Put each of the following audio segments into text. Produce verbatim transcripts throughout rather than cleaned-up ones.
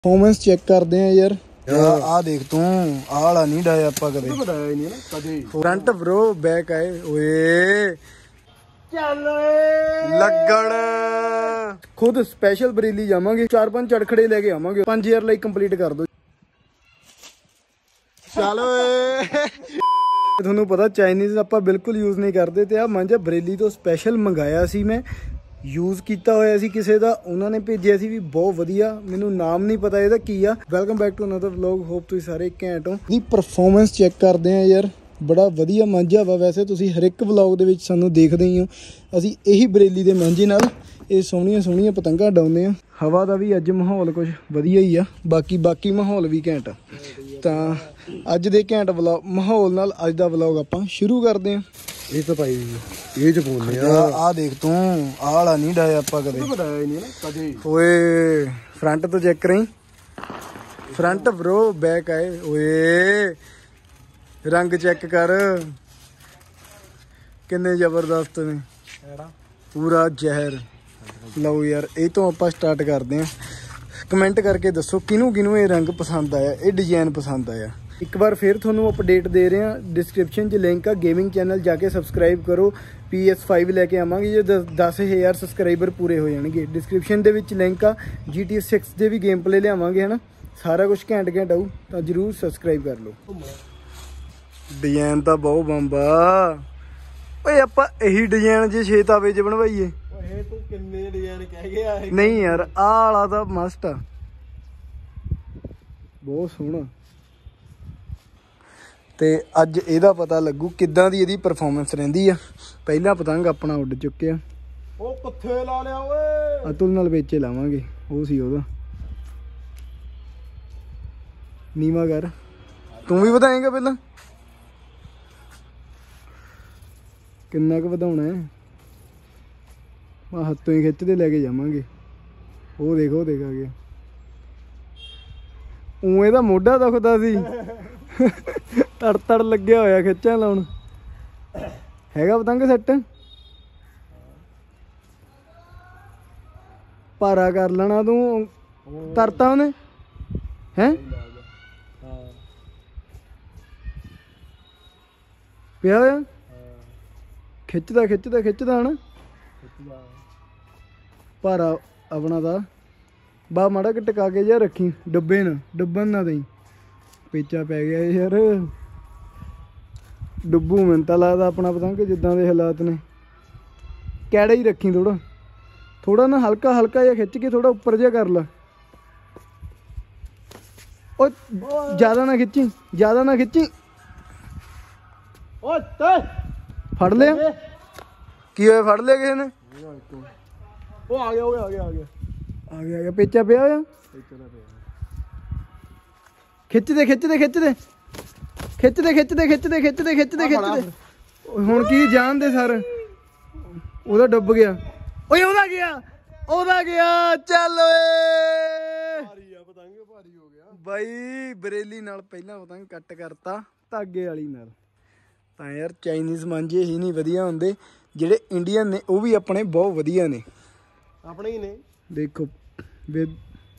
Performance check करते हैं यार। आ देख तू आला नहीं डाया आपा कदे फ्रंट ब्रो बैक आए ओए चल लगन खुद स्पेशल बरेली जावांगे चार पांच चड़खड़े लेके आवांगे पांच हजार लाइक कंप्लीट कर दो चलो ਤੁਹਾਨੂੰ पता चाइनीज ਆਪਾਂ बिल्कुल यूज नहीं करते ਤੇ ਆ ਮਾਂਜਾ ਬਰੇਲੀ ਤੋਂ ਸਪੈਸ਼ਲ ਮੰਗਾਇਆ ਸੀ ਮੈਂ यूज़ किया होया सी किसी का उन्होंने भेजा सी भी बहुत वधिया मैनू नाम नहीं पता ਇਹਦਾ ਕੀ ਆ। Welcome back to another vlog hope तुसीं सारे घैंट हो। ਇਹਦੀ परफॉर्मेंस चेक करते हैं यार बड़ा वधिया मांझा वा। वैसे तुसीं हर एक व्लॉग ਦੇ ਵਿੱਚ ਸਾਨੂੰ देखते ही हो ਅਸੀਂ ਇਹੀ ਬਰੇਲੀ ਦੇ ਮਾਂਝੇ ਨਾਲ ਇਹ ਸੋਹਣੀਆਂ ਸੋਹਣੀਆਂ ਪਤੰਗਾਂ ਡਾਉਂਦੇ ਆ। हवा का भी अज माहौल कुछ वधिया ही आ बाकी बाकी माहौल भी घैंट तो अज दे घैंट व्लॉग माहौल नाल अज दा व्लॉग आपां शुरू करते हैं। ये तो भाई ये जो बोल रहे हैं आ देख तू आला नहीं डाया आपा कदे बताया नहीं ना कदे ओए फ्रंट तो चेक करी फ्रंट ब्रो बैक आए ओए रंग चेक कर किन्ने जबरदस्त ने पूरा जहर। लो यार ये तो आप स्टार्ट करते हैं। कमेंट करके दसो किनू किनू ये रंग पसंद आया ये डिजाइन पसंद आया। एक बार फिर थोनू अपडेट दे रहे हैं डिस्क्रिप्शन च लिंक आ गेमिंग चैनल जाके सबसक्राइब करो पी एस फाइव लैके आवांगे जो दस हज़ार सबसक्राइबर पूरे हो जाएंगे। डिस्क्रिप्शन दे विच लिंक आ जी टी सिक्स के भी गेम प्ले लियावांगे है ना सारा कुछ घैंट घैंट आऊ तो जरूर सबसक्राइब कर लो। डिजाइन तो बहुत बंबा ओए आपां यही डिजाइन जे छे तावे च बनवाईए नहीं यार आला तो मस्ट आ बहुत सोहना। ते अज एदा पता लगू किदां दी एदी परफॉर्मेंस रहिंदी आ। पहला पतंग अपना उड़ चुके ओ कित्थे ला लिया ओए अतुल नाल वेचे लावांगे ओ सी ओदा नीवा कर तू भी बताएगा पहला किन्ना क वधाउणा है हत्थों ही खिचते लैके जावांगे वो देखो देख आ गया ऊँ एदा मोढा दुखदा सी तड़ तड़ लग्या होया खिच्चण लाउण हैगा पतंग सैट भारा कर लेना तू तरता उन्हें हैं पिया होया खिचदा खिचदा खिचदा ना भारा अपना दा बा माड़ा कि टका के जा रखी डब्बे न डुब्बन ना दई पेचा पै गया यार डुब्बू मैनूं तां लगदा अपना पतंग जिद्दां दे हालात ने कैड़ा ही रखी थोड़ा थोड़ा ना हल्का हल्का जिहा खिच के थोड़ा उपर जिहा कर ला ओ ज़्यादा ना खिची ज़्यादा ना खिची फड़ लिया की होया फड़ लिया किसी ने ओ आ गया आ गया आ गया आ गया आ गया पेचा पिया होया खिचदे खिचदे खिचदे खिचदे खिचदे खिचदे खिचदे खिचदे खिचदे हुण की जान दे सर ओदा डुब गया ओए ओदा गया ओदा गया चल ओए पतंग भारी हो गया भाई बरेली नाल पहला पतंग कट करता धागे वाली नाल तां यार चाइनीज़ मांझे ही नहीं वधिया हुंदे जिहड़े इंडियन ने वो भी अपने बहुत वधिया ने अपने ही ने देखो विद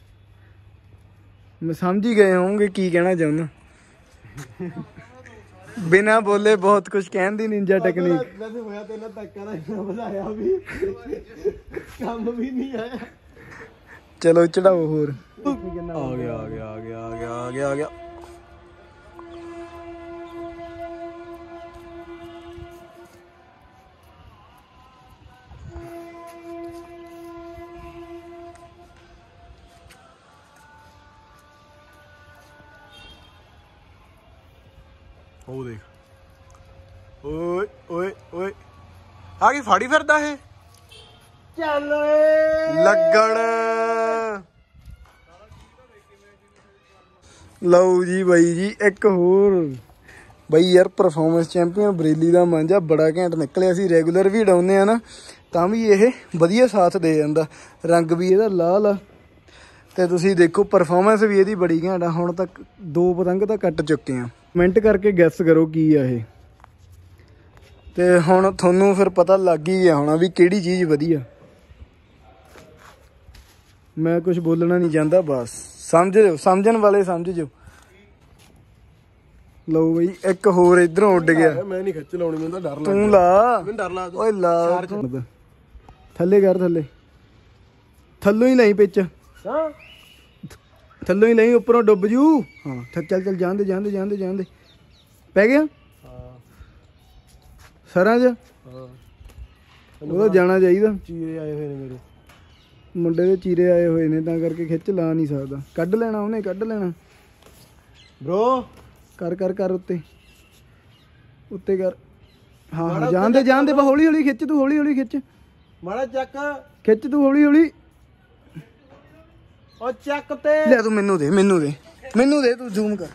मैं समझ ही गए होंगे की कहना चाहना बिना बोले बहुत कुछ कहन दी निंजा टेक्निक वैसे होया ते ना धक्का ना इतना बताया भी काम भी नहीं आया। चलो चढ़ाओ होर आ गया आ गया आ गया आ गया आ गया आ गया ओ देख ओए ओए ओए आगे फाड़ी फिरदा है चल लगन लो जी भाई जी एक होर बई यार परफॉर्मेंस चैंपियन बरेली का मांझा बड़ा घैंट निकलिया सी रेगूलर भी डाउने आ ना तां भी ये वधिया साथ दे जांदा रंग भी इहदा लाल आ ते तुसीं देखो परफॉर्मेंस भी इहदी बड़ी घैंट आ। हुण तक दो पतंग तां कट चुके हैं कमेंट करके गैस करो की आ ये ते हुण थोनू फिर पता लग ही गया होना भी किहड़ी चीज़ वधिया। मैं कुछ बोलना नहीं चाहता बस ਸਮਝ ਲਿਓ, ਸਮਝਣ ਵਾਲੇ ਸਮਝ ਜੋ। ਲਓ ਬਈ ਇੱਕ ਹੋਰ ਇਧਰੋਂ ਉੱਡ ਗਿਆ। ਮੈਂ ਨਹੀਂ ਖਿੱਚ ਲਾਉਣੀ, ਮੈਨੂੰ ਤਾਂ ਡਰ ਲੱਗਦਾ। ਤੂੰ ਲਾ, ਮੈਨੂੰ ਡਰ ਲੱਗਦਾ। ਓਏ ਲਾ ਥੱਲੇ ਕਰ, ਥੱਲੇ ਥੱਲੋਂ ਹੀ ਲਈ ਪਿੱਚ, ਹਾਂ ਥੱਲੋਂ ਹੀ ਲਈ, ਉੱਪਰੋਂ ਡੁੱਬ ਜੂ। ਹਾਂ ਚੱਲ ਚੱਲ ਜਾਂਦੇ ਜਾਂਦੇ ਜਾਂਦੇ ਜਾਂਦੇ ਪੈ ਗਿਆ ਹਾਂ ਸਰਾਂ ਚ। ਹਾਂ ਉਹਦਾ ਜਾਣਾ ਚਾਹੀਦਾ। ਚੀਰੇ ਆਏ ਹੋਏ ਨੇ ਮੇਰੇ ਮੁੰਡੇ ਦੇ ਚੀਰੇ ਆਏ ਹੋਏ ਨੇ ਤਾਂ ਕਰਕੇ ਖਿੱਚ ਲਾ ਨਹੀਂ ਸਕਦਾ। ਕੱਢ ਲੈਣਾ ਉਹਨੇ, ਕੱਢ ਲੈਣਾ ਬ్రో। ਕਰ ਕਰ ਕਰ ਉੱਤੇ ਉੱਤੇ ਕਰ। ਹਾਂ ਹਾਂ ਜਾਂਦੇ ਜਾਂਦੇ ਬਾ ਹੌਲੀ ਹੌਲੀ ਖਿੱਚ, ਤੂੰ ਹੌਲੀ ਹੌਲੀ ਖਿੱਚ, ਮਾੜਾ ਚੱਕ ਖਿੱਚ ਤੂੰ ਹੌਲੀ ਹੌਲੀ। ਉਹ ਚੱਕ ਤੇ ਲੈ ਤੂੰ ਮੈਨੂੰ ਦੇ, ਮੈਨੂੰ ਦੇ, ਮੈਨੂੰ ਦੇ, ਤੂੰ ਜ਼ੂਮ ਕਰ।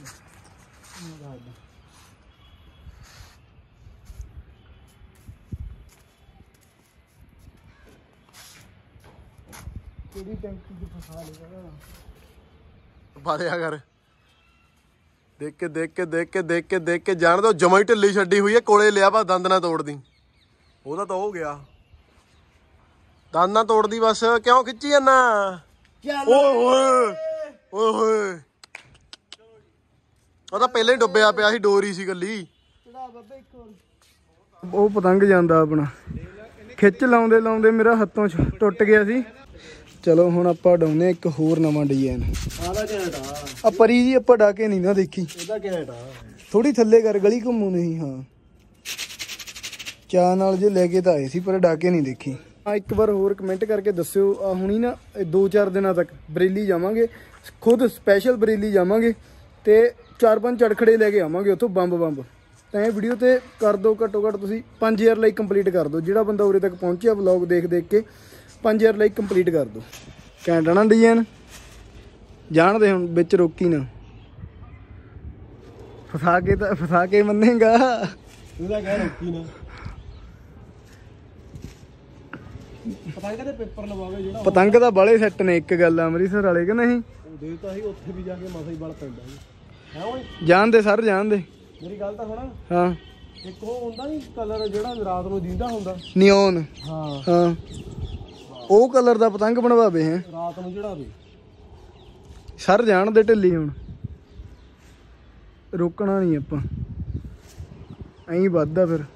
ਕਿਹੜੀ ਟੈਂਕੀ ਚ ਫਸਾ ਲੇਗਾ ਬਾਰਿਆ ਕਰ। ਦੇਖ ਕੇ ਦੇਖ ਕੇ ਦੇਖ ਕੇ ਦੇਖ ਕੇ ਦੇਖ ਕੇ ਜਾਣ ਦੋ। ਜਮਾ ਹੀ ਢਿੱਲੀ ਛੱਡੀ ਹੋਈ ਹੈ, ਕੋਲੇ ਲਿਆ ਵਾ ਦੰਦ ਨਾ ਤੋੜਦੀ। ਉਹਦਾ ਤਾਂ ਹੋ ਗਿਆ, ਦੰਦ ਨਾ ਤੋੜਦੀ ਬਸ। ਕਿਉਂ ਖਿੱਚੀ ਜਾਂਦਾ? ਓਏ ਹੋਏ ਓਏ ਹੋਏ, ਉਹ ਤਾਂ ਪਹਿਲਾਂ ਹੀ ਡੁੱਬਿਆ ਪਿਆ ਸੀ, ਡੋਰੀ ਸੀ ਗੱਲੀ। ਉਹ ਪਤੰਗ ਜਾਂਦਾ ਆਪਣਾ, ਖਿੱਚ ਲਾਉਂਦੇ ਲਾਉਂਦੇ ਮੇਰਾ ਹੱਥੋਂ ਟੁੱਟ ਗਿਆ ਸੀ। ਚਲੋ ਹੁਣ ਆਪਾਂ ਡਾਉਂਦੇ ਇੱਕ ਹੋਰ ਨਵਾਂ ਡਿਜ਼ਾਈਨ। ਆਲਾ ਘੈਂਟ ਆ ਆ ਪਰੀ ਜੀ ਆਪਾਂ ਡਾ ਕੇ ਨਹੀਂ ਨਾ ਦੇਖੀ। ਇਹਦਾ ਘੈਂਟ ਆ। ਥੋੜੀ ਥੱਲੇ ਕਰ, ਗਲੀ ਘੁੰਮੂ ਨਹੀਂ। ਹਾਂ ਚਾਹ ਨਾਲ ਜੇ ਲੈ ਕੇ ਤਾਂ ਆਏ ਸੀ, ਪਰ ਡਾ ਕੇ ਨਹੀਂ ਦੇਖੀ। ਆ ਇੱਕ ਵਾਰ ਹੋਰ ਕਮੈਂਟ ਕਰਕੇ ਦੱਸਿਓ। ਆ ਹੁਣੀ ਨਾ ਦੋ ਚਾਰ ਦਿਨਾਂ ਤੱਕ ਬਰੇਲੀ ਜਾਵਾਂਗੇ, ਖੁਦ ਸਪੈਸ਼ਲ ਬਰੇਲੀ ਜਾਵਾਂਗੇ ਤੇ ਚਾਰ ਪੰਜ ਚੜਖੜੇ ਲੈ ਕੇ ਆਵਾਂਗੇ ਉੱਥੋਂ ਬੰਬ ਬੰਬ। ਤਾਂ ਇਹ ਵੀਡੀਓ ਤੇ ਕਰ ਦਿਓ ਘੱਟੋ ਘੱਟ ਤੁਸੀਂ ਪੰਜ ਹਜ਼ਾਰ ਲਾਈਕ ਕੰਪਲੀਟ ਕਰ ਦਿਓ। ਜਿਹੜਾ ਬੰਦਾ ਉਰੇ ਤੱਕ ਪਹੁੰਚਿਆ ਵਲੌਗ ਦੇਖ ਦੇਖ ਕੇ ਪੰਜ ਹਜ਼ਾਰ ਲਾਈਕ ਕੰਪਲੀਟ ਕਰ ਦਿਓ। ਘੈਂਟ ਨਾ ਡਿਜ਼ਾਈਨ, ਜਾਣਦੇ ਹੁਣ ਵਿੱਚ ਰੋਕੀ ਨਾ, ਫਸਾ ਕੇ ਤਾਂ ਫਸਾ ਕੇ ਮੰਨੇਗਾ। ਉਹਦਾ ਕਹਿ ਰੋਕੀ ਨਾ। ਪਤੰਗ ਦੇ ਪੇਪਰ ਲਵਾਵੇ ਜਿਹੜਾ ਪਤੰਗ ਦਾ ਬਾਲੇ ਸੈੱਟ ਨੇ। ਇੱਕ ਗੱਲ ਆ ਅੰਮ੍ਰਿਤਸਰ ਵਾਲੇ ਕਿ ਨਹੀਂ, ਦੇ ਤਾਂ ਸੀ ਉੱਥੇ ਵੀ ਜਾ ਕੇ ਮਸਾ ਹੀ ਬਲ ਪੈਂਦਾ ਜੀ। ਹੈ ਓਏ ਜਾਣਦੇ ਸਰ, ਜਾਣਦੇ। ਮੇਰੀ ਗੱਲ ਤਾਂ ਸੁਣ। ਹਾਂ ਇੱਕ ਉਹ ਹੁੰਦਾ ਨਹੀਂ ਕਲਰ ਜਿਹੜਾ ਰਾਤ ਨੂੰ ਦਿੰਦਾ ਹੁੰਦਾ, ਨਿਓਨ। ਹਾਂ ਹਾਂ ਉਹ ਕਲਰ ਦਾ ਪਤੰਗ ਬਣਵਾਵੇ ਹੈ, ਰਾਤ ਨੂੰ ਚੜਾਵੇ। ਸਰ ਜਾਣਦੇ ਢਿੱਲੀ। ਹੁਣ ਰੋਕਣਾ ਨਹੀਂ ਆਪਾਂ, ਐਂ ਵੱਧਦਾ ਫਿਰ।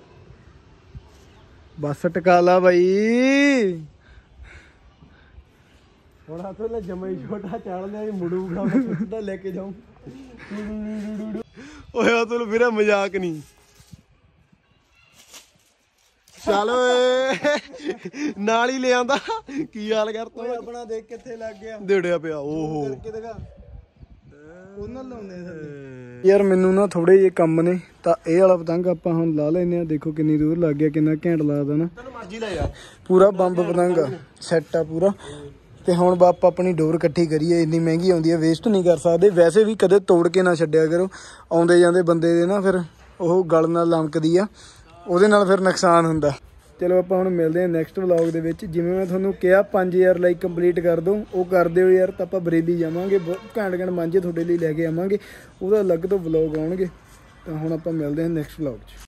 ਬੱਸ ਟਕਾ ਲਾ ਬਾਈ। ਹੁਣ ਹੱਥ ਲੈ ਜਮਾ ਹੀ ਛੋਟਾ ਚੜ ਲਿਆ, ਮੁੜੂਗਾ ਮੈਂ ਸਿੱਧਾ ਲੈ ਕੇ ਜਾਊਂ। ਓਏ ਆ ਤੈਨੂੰ ਵੀਰੇ ਮਜ਼ਾਕ ਨਹੀਂ। ਚੱਲ ਓਏ ਨਾਲ ਹੀ ਲੈ ਆਂਦਾ। ਕੀ ਹਾਲ ਕਰਤਾ ਓਏ ਆਪਣਾ ਦੇਖ ਕਿੱਥੇ ਲੱਗ ਗਿਆ, ਦੇੜਿਆ ਪਿਆ। ਓਹੋ ਕਰਕੇ ਦਿਖਾ, ਉਹਨਾਂ ਲਾਉਂਦੇ ਥੱਲੇ। ਯਾਰ ਮੈਨੂੰ ਨਾ ਥੋੜੇ ਜਿਹੇ ਕੰਮ ਨੇ, ਤਾਂ ਇਹ ਵਾਲਾ ਪਤੰਗ ਆਪਾਂ ਹੁਣ ਲਾ ਲੈਨੇ ਆ। ਦੇਖੋ ਕਿੰਨੀ ਦੂਰ ਲੱਗ ਗਿਆ, ਕਿੰਨਾ ਘੈਂਟ ਲੱਗਦਾ ਨਾ। ਤੈਨੂੰ ਮਰਜ਼ੀ ਲੈ ਯਾਰ, ਪੂਰਾ ਬੰਬ ਪਤੰਗ ਸੈੱਟ ਆ ਪੂਰਾ। ਤੇ ਹੁਣ ਬਾਪ ਆਪਣੀ ਡੋਰ ਇਕੱਠੀ ਕਰੀਏ, ਇੰਨੀ ਮਹਿੰਗੀ ਆਉਂਦੀ ਹੈ, ਵੇਸਟ ਨਹੀਂ ਕਰ ਸਕਦੇ। ਵੈਸੇ ਵੀ ਕਦੇ ਤੋੜ ਕੇ ਨਾ ਛੱਡਿਆ ਕਰੋ, ਆਉਂਦੇ ਜਾਂਦੇ ਬੰਦੇ ਦੇ ਨਾ ਫਿਰ ਉਹ ਗਲ ਨਾਲ ਲਮਕਦੀ ਆ, ਉਹਦੇ ਨਾਲ ਫਿਰ ਨੁਕਸਾਨ ਹੁੰਦਾ। ਚਲੋ ਆਪਾਂ ਹੁਣ ਮਿਲਦੇ ਹਾਂ ਨੈਕਸਟ ਵਲੌਗ ਦੇ ਵਿੱਚ। ਜਿਵੇਂ ਮੈਂ ਤੁਹਾਨੂੰ ਕਿਹਾ ਪੰਜ ਹਜ਼ਾਰ ਲਾਈਕ ਕੰਪਲੀਟ ਕਰ ਦਿਓ, ਉਹ ਕਰ ਦਿਓ ਯਾਰ। ਤਾਂ ਆਪਾਂ ਬਰੇਲੀ ਜਾਵਾਂਗੇ, ਘੈਂਟ ਘੈਂਟ ਮਾਂਝੇ ਤੁਹਾਡੇ ਲਈ ਲੈ ਕੇ ਆਵਾਂਗੇ, ਉਹਦਾ ਅਲੱਗ ਤੋਂ ਵਲੌਗ ਆਉਣਗੇ। ਤਾਂ ਹੁਣ ਆਪਾਂ ਮਿਲਦੇ ਹਾਂ ਨੈਕਸਟ ਵਲੌਗ 'ਚ।